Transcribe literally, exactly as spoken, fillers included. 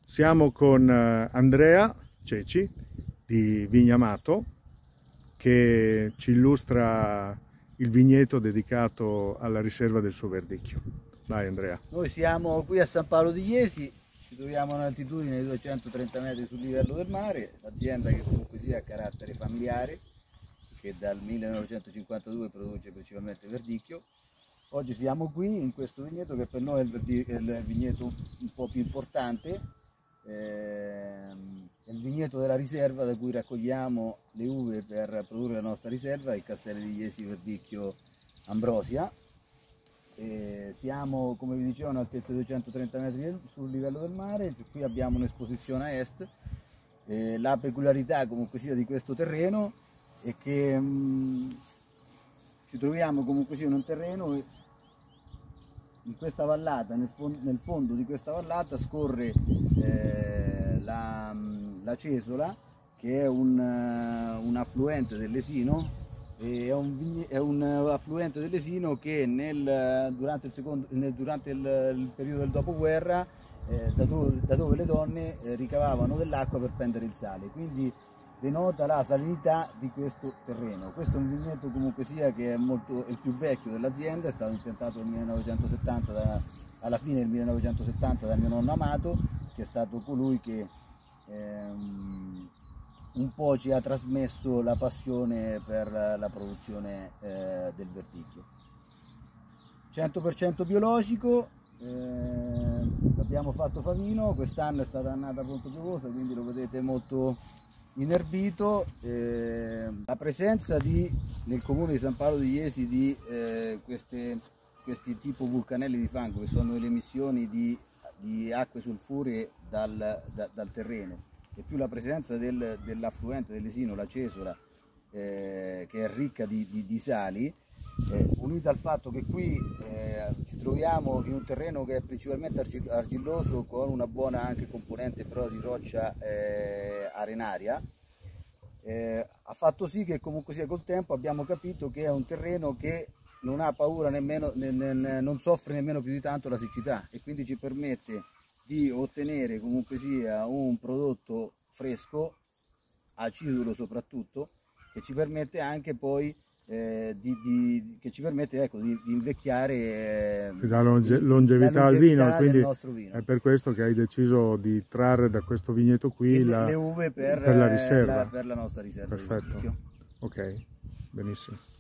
Siamo con Andrea Ceci di Vignamato che ci illustra il vigneto dedicato alla riserva del suo Verdicchio. Vai Andrea. Noi siamo qui a San Paolo di Iesi, ci troviamo a un'altitudine di duecentotrenta metri sul livello del mare, l'azienda che comunque sia a carattere familiare, che dal millenovecentocinquantadue produce principalmente Verdicchio. Oggi siamo qui in questo vigneto che per noi è il, è il vigneto un po' più importante, eh, è il vigneto della riserva da cui raccogliamo le uve per produrre la nostra riserva, il Castelli di Iesi Verdicchio Ambrosia. Eh, siamo, come vi dicevo, a un'altezza di duecentotrenta metri sul livello del mare. Qui abbiamo un'esposizione a est. Eh, la peculiarità comunque sia di questo terreno è che mh, ci troviamo comunque sia in un terreno, in questa vallata, nel, fond nel fondo di questa vallata scorre eh, la, la Cesola, che è un, uh, un affluente dell'Esino. È un, è un affluente dell'Esino che nel, durante, il, secondo, nel, durante il, il periodo del dopoguerra eh, da, dove, da dove le donne eh, ricavavano dell'acqua per prendere il sale, quindi denota la salinità di questo terreno. Questo è un vigneto comunque sia che è, molto, è il più vecchio dell'azienda, è stato impiantato nel millenovecentosettanta, da, alla fine del millenovecentosettanta da mio nonno Amato, che è stato colui che ehm, un po' ci ha trasmesso la passione per la produzione eh, del Verdicchio. cento per cento biologico, eh, abbiamo fatto favino, quest'anno è stata annata molto piovosa, quindi lo vedete molto inerbito. Eh, la presenza di, nel comune di San Paolo di Iesi di eh, queste, questi tipo vulcanelli di fango, che sono le emissioni di, di acque sulfuree dal, da, dal terreno, e più la presenza del, dell'affluente dell'Esino, la Cesola, eh, che è ricca di, di, di sali, eh, unita al fatto che qui eh, ci troviamo in un terreno che è principalmente argilloso, con una buona anche componente però di roccia eh, arenaria, eh, ha fatto sì che comunque sia col tempo abbiamo capito che è un terreno che non ha paura nemmeno, ne, ne, non soffre nemmeno più di tanto la siccità, e quindi ci permette di ottenere comunque sia un prodotto fresco, acidulo soprattutto, che ci permette anche poi eh, di, di, che ci permette ecco, di, di invecchiare, eh, che dà longe, longevità, longevità al vino, quindi nostro vino. È per questo che hai deciso di trarre da questo vigneto qui le, la, le uve per, per la riserva, la, per la nostra riserva. Perfetto, ok, benissimo.